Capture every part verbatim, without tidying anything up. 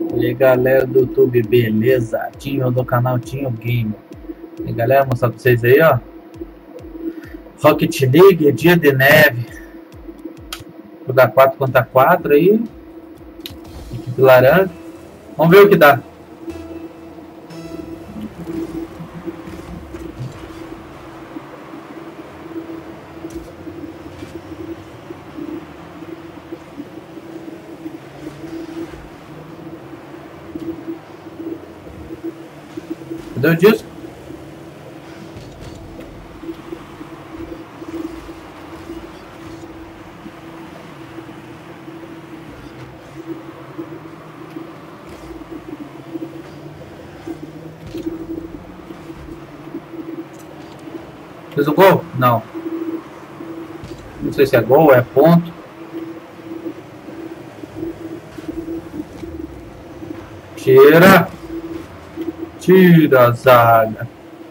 E aí galera do YouTube, beleza? Tinho do canal Tinho Game. E aí, galera, mostrar pra vocês aí, ó. Rocket League, dia de neve. Vou dar quatro contra quatro aí. Equipe laranja. Vamos ver o que dá. Cadê o disco? Fez o gol? Não. Não sei se é gol ou é ponto. Tira. Tira a zaga.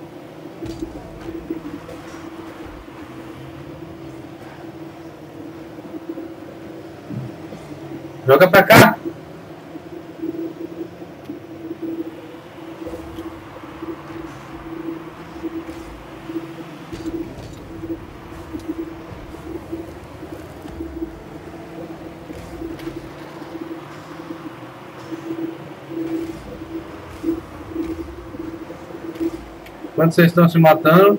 Joga pra cá. Quando vocês estão se matando,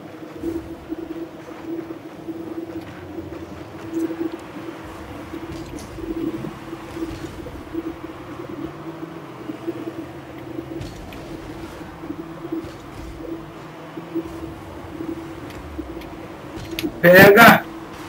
pega.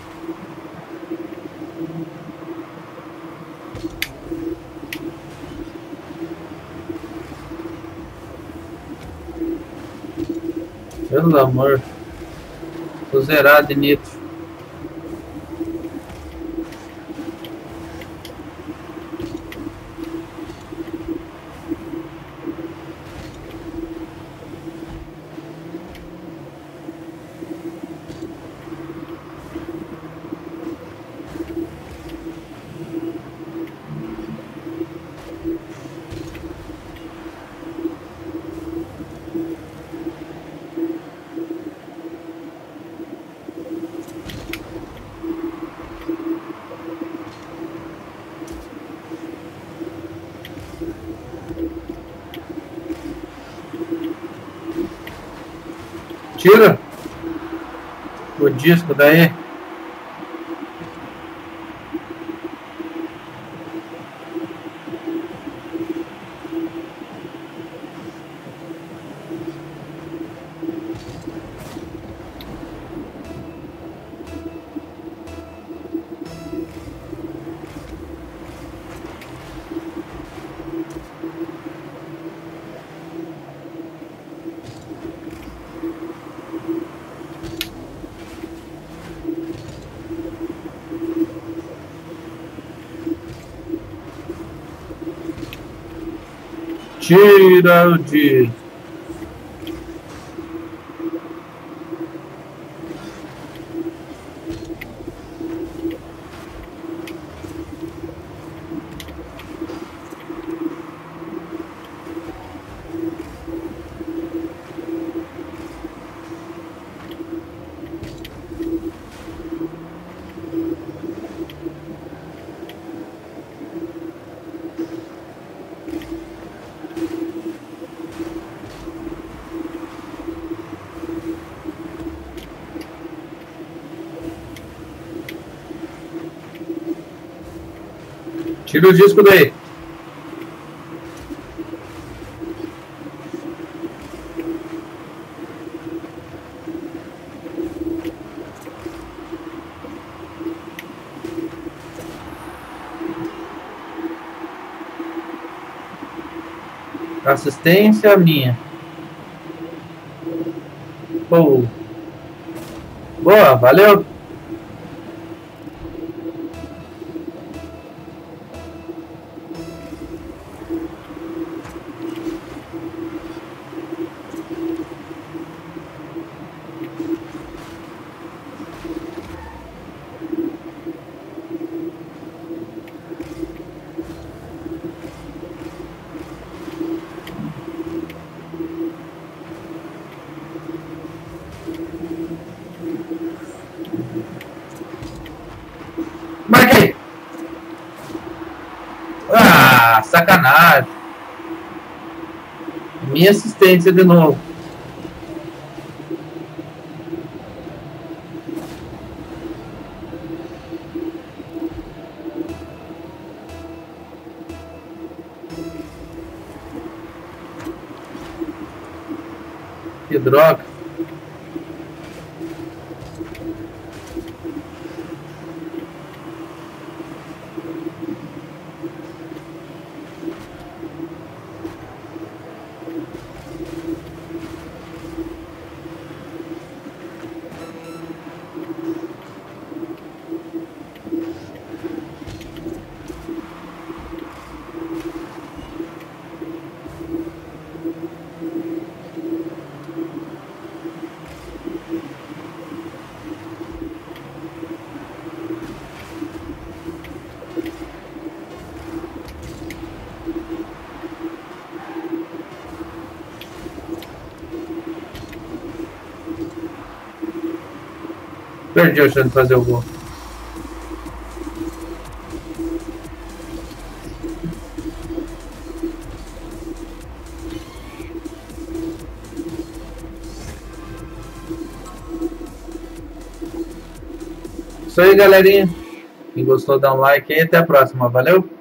Pelo amor. Tô zerado de nitro. Tira o disco daí. Tira o disco. Tira o disco daí. Assistência minha. Oh. Boa, valeu. sacanagem. Minha assistência de novo. Que droga. Perdi a chance de fazer o gol. Isso aí, galerinha. Quem gostou, dá um like aí. Até a próxima. Valeu!